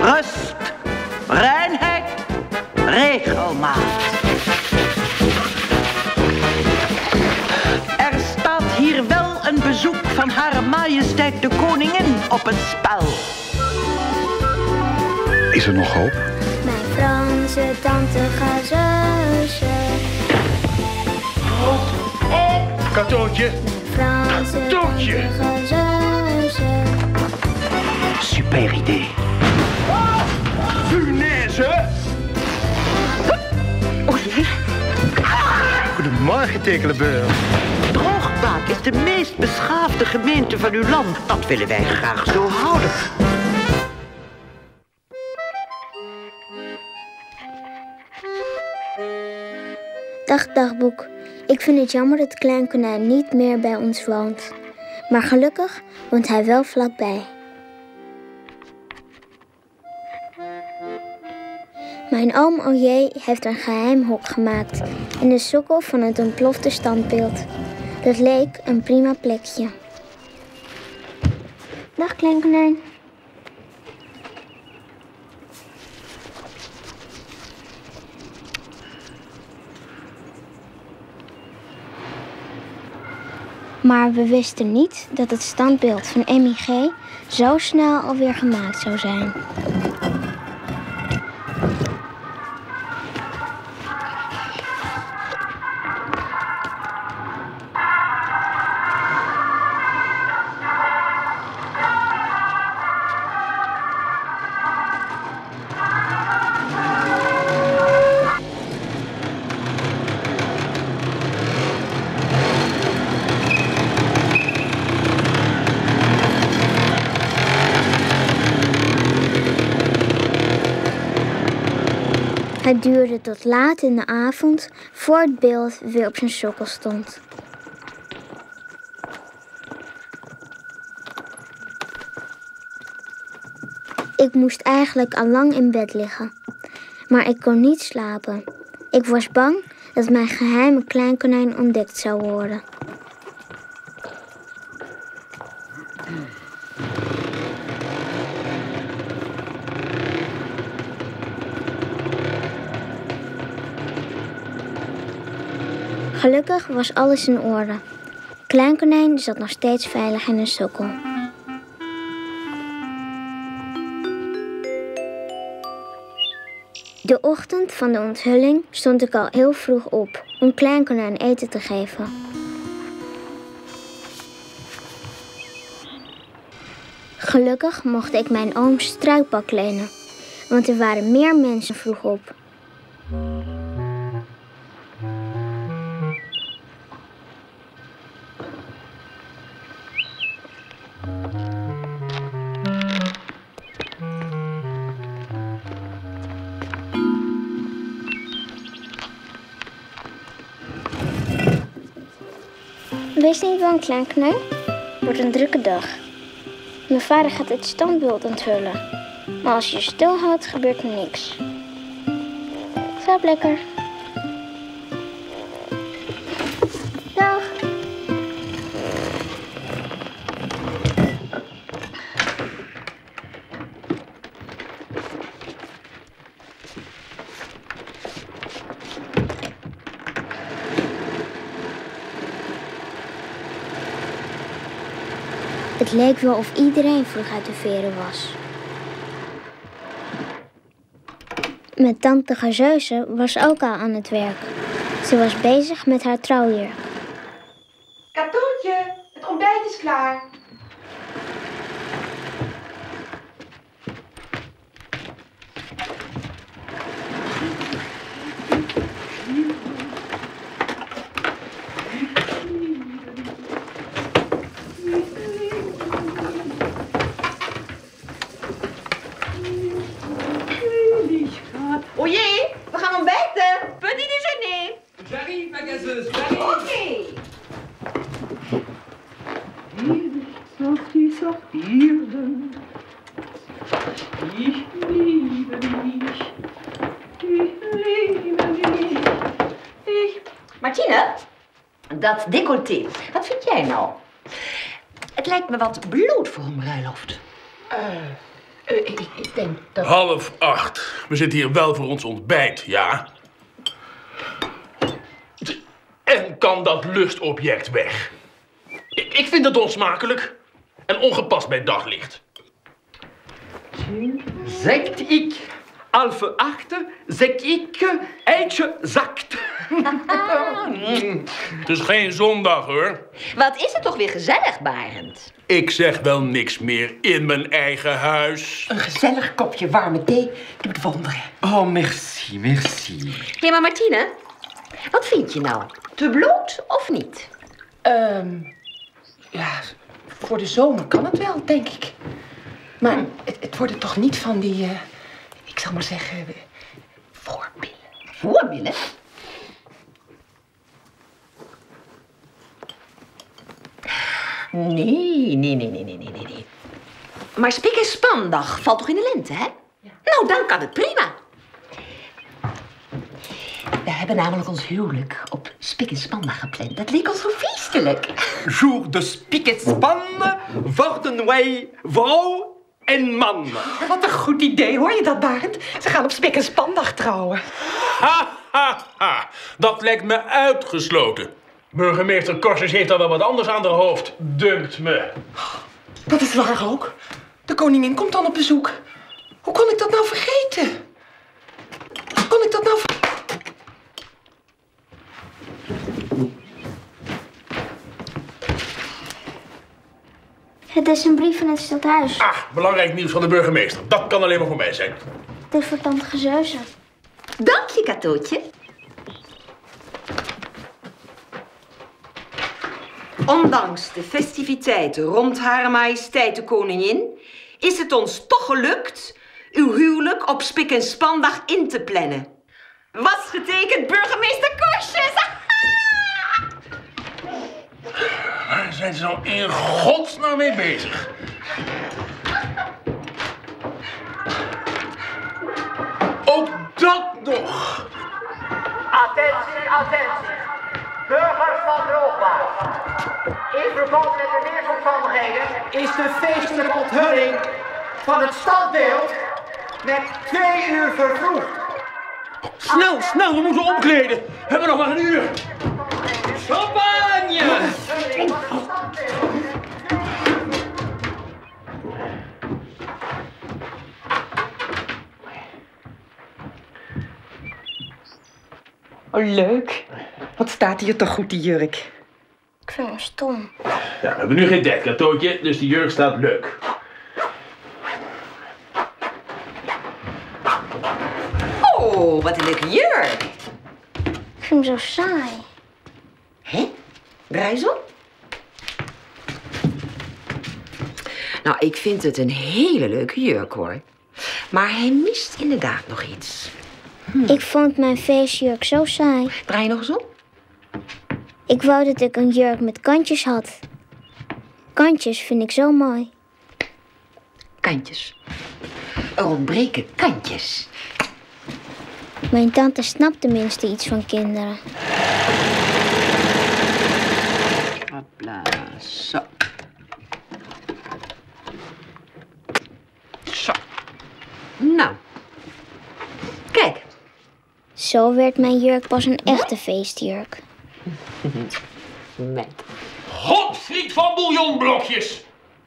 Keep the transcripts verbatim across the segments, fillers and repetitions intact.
rust, reinheid, regelmaat. Er staat hier wel een bezoek van Hare Majesteit de Koningin op het spel. Is er nog hoop? Mijn Franse tante Gazeuse. Katootje. Mijn Franse Katootje. tante Gazeuse. Super idee. Punaise. O jee. Goedemorgen, Tekelenburg. Droogbaak is de meest beschaafde gemeente van uw land. Dat willen wij graag zo houden. Dag dagboek. Ik vind het jammer dat Klein Konijn niet meer bij ons woont. Maar gelukkig woont hij wel vlakbij. Mijn oom Oje heeft een geheim hok gemaakt in de sokkel van het ontplofte standbeeld. Dat leek een prima plekje. Dag Klein Konijn. Maar we wisten niet dat het standbeeld van Emmy G. zo snel alweer gemaakt zou zijn. Het duurde tot laat in de avond voor het beeld weer op zijn sokkel stond. Ik moest eigenlijk al lang in bed liggen, maar ik kon niet slapen. Ik was bang dat mijn geheime Klein Konijn ontdekt zou worden. Gelukkig was alles in orde. Klein Konijn zat nog steeds veilig in een sokkel. De ochtend van de onthulling stond ik al heel vroeg op om Klein Konijn eten te geven. Gelukkig mocht ik mijn ooms struikpak lenen, want er waren meer mensen vroeg op. Wees niet bang, Klein Konijn. Het wordt een drukke dag. Mijn vader gaat het standbeeld onthullen. Maar als je je stilhoudt, gebeurt er niks. Slaap lekker. Dag. Het leek wel of iedereen vroeg uit de veren was. Mijn tante Gazeuse was ook al aan het werk. Ze was bezig met haar trouwjurk. Katoentje, het ontbijt is klaar. O jee, we gaan ontbijten. Petit déjeuner. J'arrive, ma gazeuse, j'arrive. Oké. Sortie, sortierden. Ich liebe dich. Ich liebe dich. Ich... Martine, dat décolleté, wat vind jij nou? Het lijkt me wat bloot voor een bruiloft. Uh, Uh, ik, ik denk dat... Half acht. We zitten hier wel voor ons ontbijt, ja? En kan dat lustobject weg? Ik, ik vind het onsmakelijk en ongepast bij daglicht. Zegt ik, half acht, zeg ik, eitje zakt. Het is geen zondag, hoor. Wat is het toch weer gezellig, Barend? Ik zeg wel niks meer in mijn eigen huis. Een gezellig kopje warme thee doet wonderen. Oh, merci, merci. Hé, maar Martine, wat vind je nou? Te bloot of niet? Um, ja, voor de zomer kan het wel, denk ik. Maar het, het worden toch niet van die, uh, ik zal maar zeggen, uh, voorbillen. Voorbillen? Nee, nee, nee, nee, nee, nee, nee. Maar spik en spandag valt toch in de lente, hè? Ja. Nou, dan kan het prima. We hebben namelijk ons huwelijk op spik en spandag gepland. Dat leek ons zo feestelijk. Jour de spik en span worden wij vrouw en man. Wat een goed idee, hoor je dat, Barend? Ze gaan op spik en spandag trouwen. Ha, ha, ha. Dat lijkt me uitgesloten. Burgemeester Korsers heeft al wel wat anders aan haar hoofd, dunkt me. Dat is waar ook. De koningin komt dan op bezoek. Hoe kon ik dat nou vergeten? Hoe kon ik dat nou vergeten? Het is een brief van het stadhuis. Ah, belangrijk nieuws van de burgemeester. Dat kan alleen maar voor mij zijn. Het is voor tante Gezeuze. Dank je, Katootje. Ondanks de festiviteiten rond Hare Majesteit de Koningin is het ons toch gelukt uw huwelijk op spik en spandag in te plannen. Was getekend burgemeester Korsjes! Waar zijn ze nou in godsnaam mee bezig? Ook dat nog! Attentie, attentie. Burgers van Droogbaar. In verband met de weersomstandigheden is de feestelijke onthulling van het standbeeld met twee uur vervroegd. Snel, snel, we moeten omkleden. We hebben nog maar een uur. Champagne! Oh, leuk. Wat staat hier toch goed, die jurk. Ik vind hem stom. Ja, we hebben nu geen tijd, Katootje, dus die jurk staat leuk. Oh, wat een leuke jurk. Ik vind hem zo saai. Hé? Brijzel? Nou, ik vind het een hele leuke jurk, hoor. Maar hij mist inderdaad nog iets. Hm. Ik vond mijn feestjurk zo saai. Draai je nog eens om? Ik wou dat ik een jurk met kantjes had. Kantjes vind ik zo mooi. Kantjes. Er ontbreken kantjes. Mijn tante snapt tenminste iets van kinderen. Hopla, zo. Zo. Nou. Kijk. Zo werd mijn jurk pas een echte feestjurk. Met. Godfried van bouillonblokjes!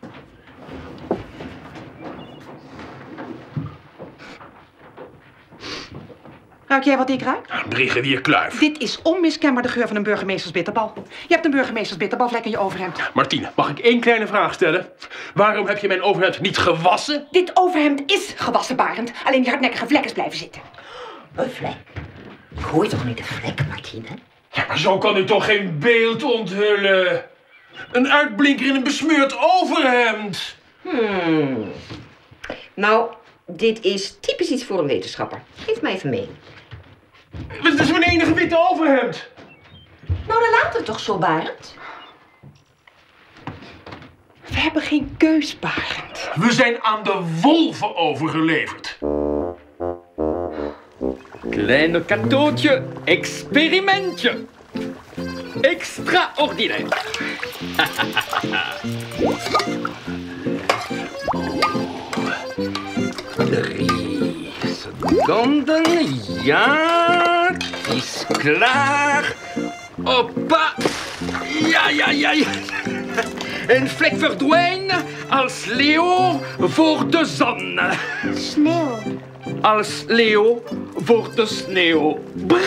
Ruik jij wat ik ruik? Brigadier Kluif. Dit is onmiskenbaar de geur van een burgemeestersbitterbal. Je hebt een burgemeestersbitterbalvlek in je overhemd. Martine, mag ik één kleine vraag stellen? Waarom heb je mijn overhemd niet gewassen? Dit overhemd is gewassen, Barend. Alleen die hardnekkige vlek is blijven zitten. Een vlek? Ik hoor toch niet een vlek, Martine? Ja, maar zo kan u toch geen beeld onthullen? Een uitblinker in een besmeurd overhemd. Hmm. Nou, dit is typisch iets voor een wetenschapper. Geef mij even mee. Het is mijn enige witte overhemd. Nou, dan laten we toch zo, Barend. We hebben geen keus, Barend. We zijn aan de wolven overgeleverd. Kleine Katootje, experimentje. Extraordinair. Drie seconden. Ja, het is klaar. Hoppa. Ja, ja, ja, ja. Een vlek verdwijnt als Leo voor de zon. Sneeuw. Als Leo voor de sneeuw.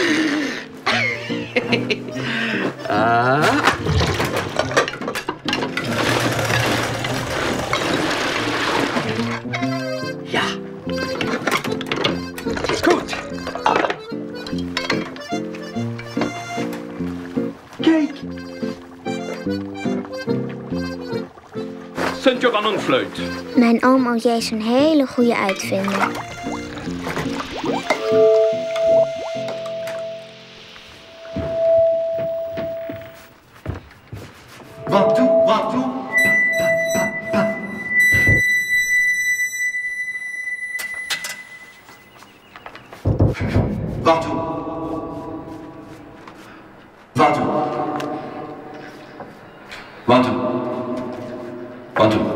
Ah. Ja. Het is goed. Kijk. Sintje van een fluit. Mijn oom O J is een hele goede uitvinder. One, two, one, two. One, two. One, two. One, two. One, two.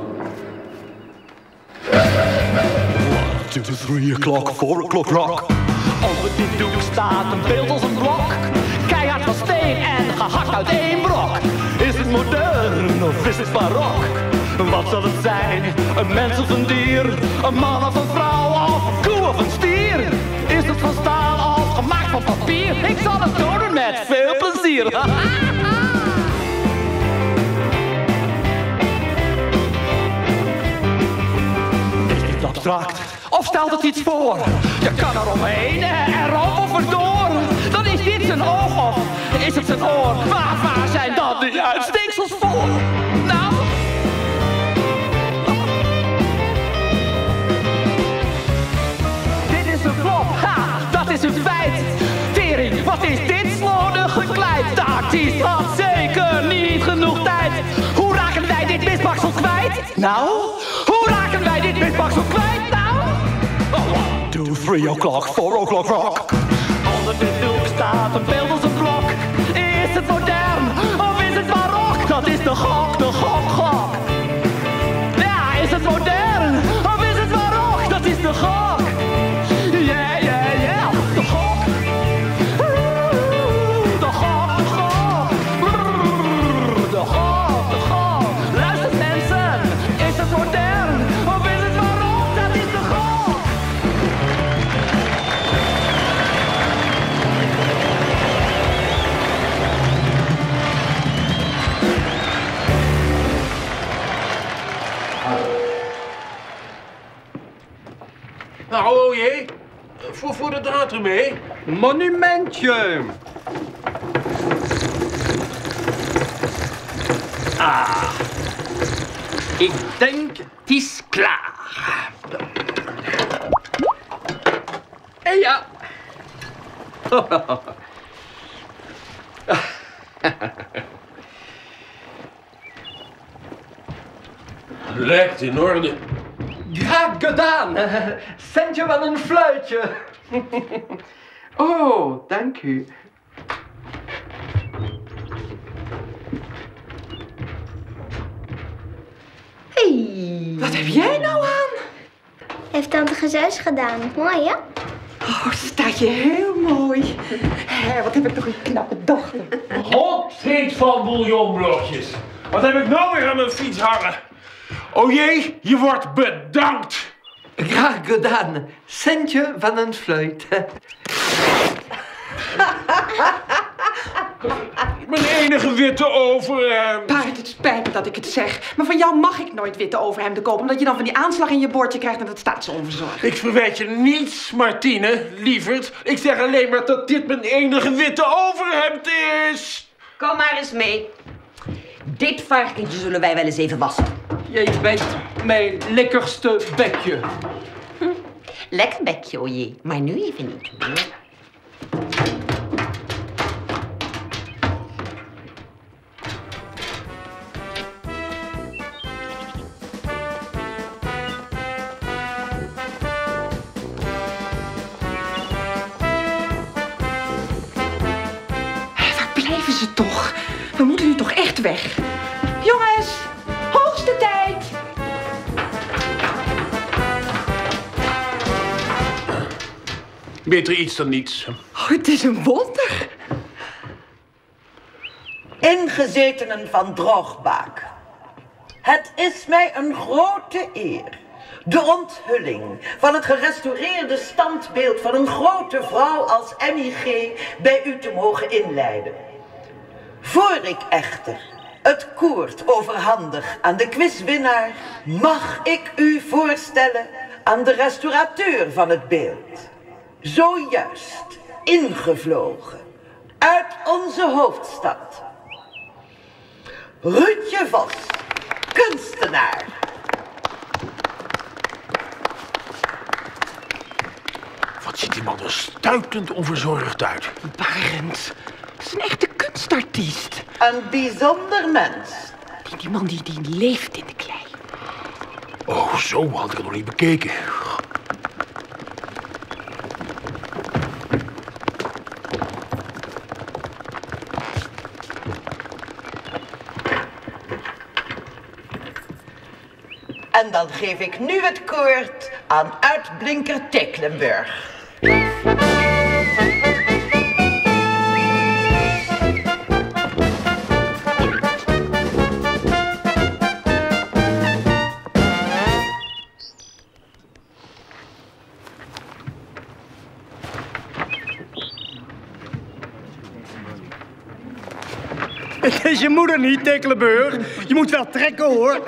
Two, three o'clock, four o'clock rock. Onder dit doek staat een beeld als een blok. Keihard van steen en gehakt uit één brok. Is het modern of is het barok? Wat zal het zijn? Een mens of een dier? Een man of een vrouw? Of een koe of een stier? Is het van staal of gemaakt van papier? Ik zal het doen met veel plezier. Abstract. Of stelt het iets voor? Je kan er omheen, erop of erdoor. Dan is dit zijn oog of is het zijn oor? Waar, waar zijn dan die uitsteeksels voor? Nou? Dit is een flop, ha, dat is een feit. Tering, wat is dit slordig gekleid? De artiest had zeker niet genoeg tijd. Hoe raken wij dit misbaksel kwijt? Nou? Hoe raken wij dit misbaksel kwijt? Nou? Two, three o'clock, four o'clock rock. Onder dit doek staat een beeld als een blok. Is het modern of is het barok? Dat is de gok, de gok, gok. Ja, is het modern of is het barok? Dat is de gok. Yeah, yeah, yeah, de gok. De gok, de gok. De gok, de gok. Luister mensen, is het modern of is het barok? Dat is de gok. Nou, O J, voor, voor de datum, hè? Monumentje. Ah. Ik denk, het is klaar. En ja. Lijkt in orde. Graag gedaan. Zend je wel een fluitje. Oh, dank u. Hey, wat heb jij nou aan? Heeft tante Gezeus gedaan. Mooi, hè? Oh, staat je heel mooi. Hé, wat heb ik toch een knappe dochter. God heet van bouillonblokjes. Wat heb ik nou weer aan mijn fiets hangen? O jee, je wordt bedankt. Graag gedaan. Centje van een fluit. Mijn enige witte overhemd. Paard, het spijt me dat ik het zeg. Maar van jou mag ik nooit witte overhemden kopen. Omdat je dan van die aanslag in je bordje krijgt en dat staat zo onverzorgd. Ik verwijt je niets, Martine, lieverd. Ik zeg alleen maar dat dit mijn enige witte overhemd is. Kom maar eens mee. Dit varkentje zullen wij wel eens even wassen. Jij bent mijn lekkerste bekje. Hm. Lekker bekje, o jee. Maar nu even niet. Waar blijven ze toch? We moeten nu toch echt weg. Jongens, hoogste tijd. Beter iets dan niets. Oh, het is een wonder. Ingezetenen van Droogbaak. Het is mij een grote eer de onthulling van het gerestaureerde standbeeld van een grote vrouw als Emmy G. bij u te mogen inleiden. Voor ik echter het koord overhandig aan de quizwinnaar, mag ik u voorstellen aan de restaurateur van het beeld. Zojuist ingevlogen uit onze hoofdstad. Ruudje Vos, kunstenaar. Wat ziet die man er stuitend onverzorgd uit. Barend, dat is een echte kunstartiest. Een bijzonder mens. Die, die man die, die leeft in de klei. Oh, zo had ik het nog niet bekeken. En dan geef ik nu het koord aan uitblinker Tecklenburg. Het is je moeder niet, Tecklenburg. Je moet wel trekken, hoor.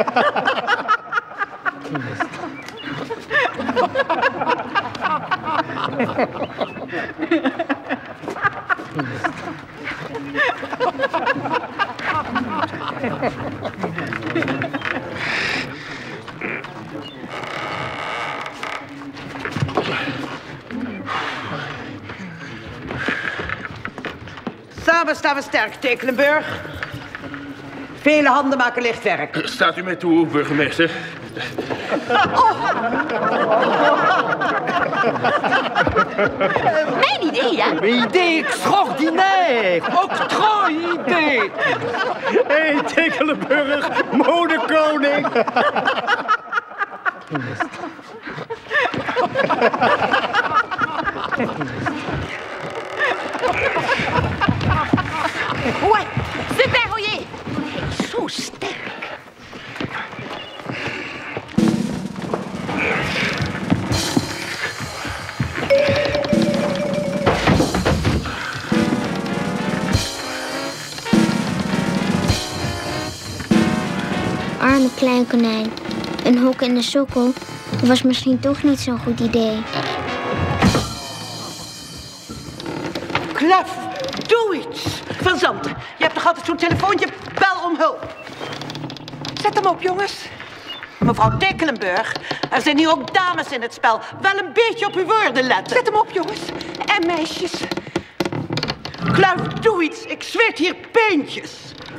Samen staan we sterk, Tecklenburg. Vele handen maken licht werk. Staat u mij toe, burgemeester? Mijn idee, ja? Mijn idee extraordinair. Octrooi-idee. Hé, hey, Tecklenburg, modekoning. Ouais, super rouillé. Zo sterk. Arme klein konijn. Een hok in de sokkel was misschien toch niet zo'n goed idee. Klef, doe iets. Van Zanten, je hebt toch altijd zo'n telefoontje? Bel om hulp. Zet hem op, jongens. Mevrouw Tecklenburg, er zijn hier ook dames in het spel. Wel een beetje op uw woorden letten. Zet hem op, jongens. En meisjes. Kluif, doe iets. Ik zweet hier peentjes.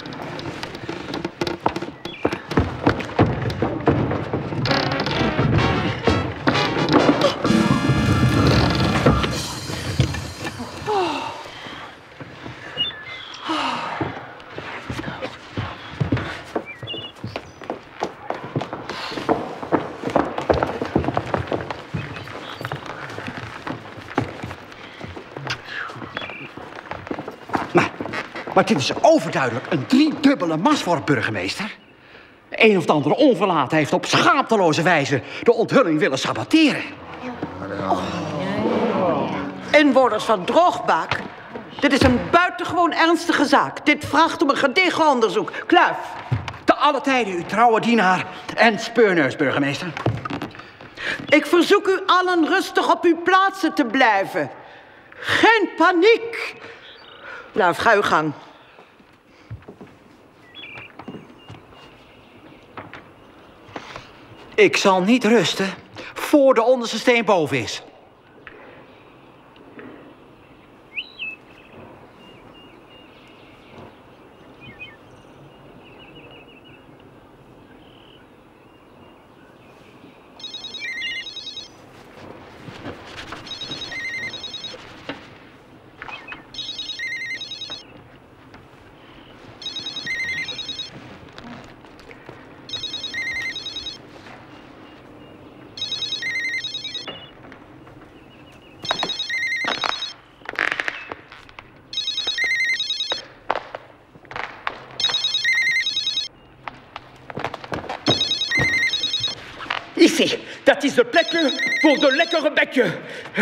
Maar dit is overduidelijk een driedubbele masworp, burgemeester. Een of de andere onverlaten heeft op schaamteloze wijze de onthulling willen saboteren. Oh. Inwoners van Droogbaak, dit is een buitengewoon ernstige zaak. Dit vraagt om een gedegen onderzoek. Kluif. Te alle tijden uw trouwe dienaar en speurneus, burgemeester. Ik verzoek u allen rustig op uw plaatsen te blijven. Geen paniek. Kluif, ga uw gang. Ik zal niet rusten voor de onderste steen boven is. Ici, dat is het plekje voor de lekkere bekje.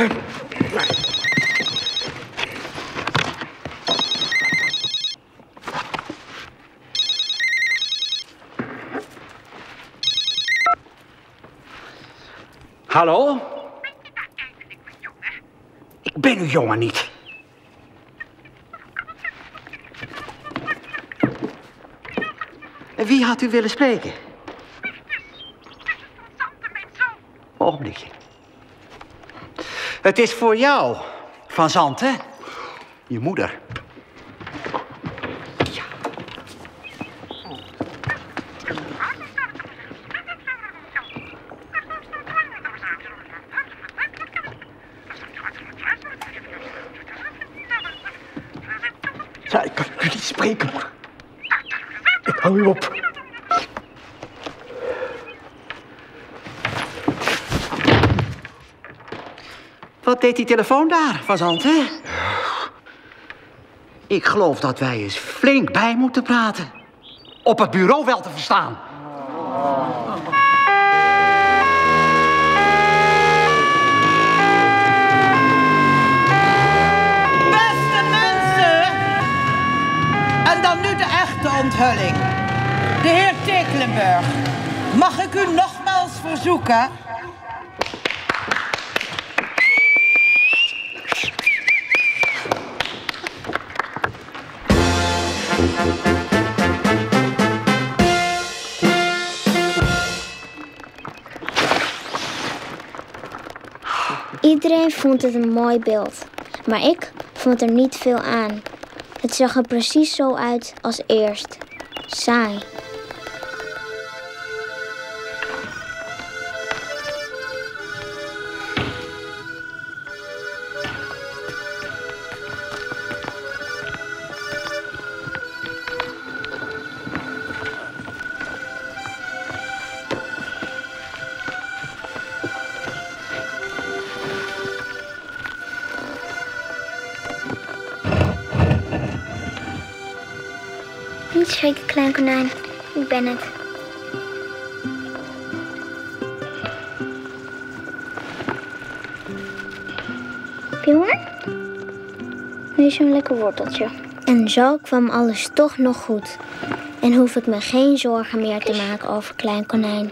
Hallo? Ik ben uw jongen niet. Wie had u willen spreken? Ogenblikje. Het is voor jou, Van Zanten. Je moeder. Ja. Ja, ik kan u niet spreken, moeder. Ik hou u op. Wat deed die telefoon daar, Van Zanten? Ik geloof dat wij eens flink bij moeten praten. Op het bureau wel te verstaan. Beste mensen! En dan nu de echte onthulling. De heer Tekelenburg, mag ik u nogmaals verzoeken... Iedereen vond het een mooi beeld, maar ik vond er niet veel aan. Het zag er precies zo uit als eerst. Saai. Niet schrikken, klein konijn. Ik ben het. Heb je honger? Nu is een lekker worteltje. En zo kwam alles toch nog goed. En hoef ik me geen zorgen meer te maken over klein konijn.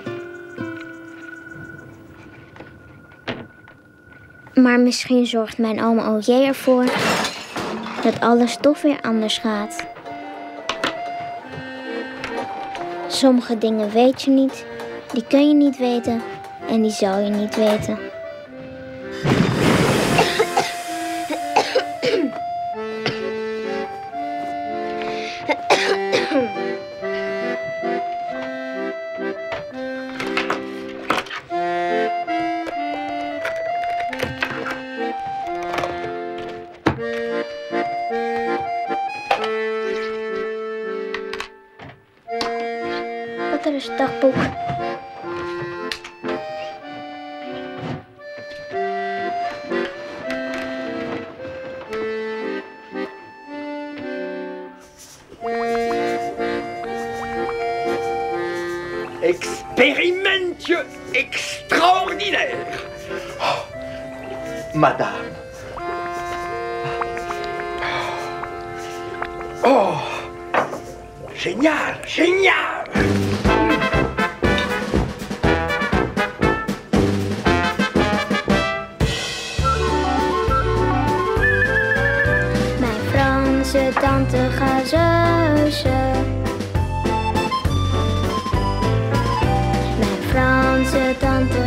Maar misschien zorgt mijn oma O J ervoor dat alles toch weer anders gaat. Sommige dingen weet je niet, die kun je niet weten en die zal je niet weten. Er is het dagboek. Experimentje extraordinair. Oh, madame. Oh, génial, génial. Franse tante Gazeuse. Mijn Franse tante